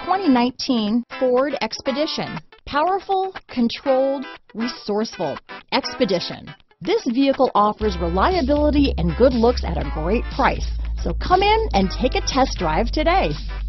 2019 Ford Expedition. Powerful, controlled, resourceful. Expedition. This vehicle offers reliability and good looks at a great price. So come in and take a test drive today.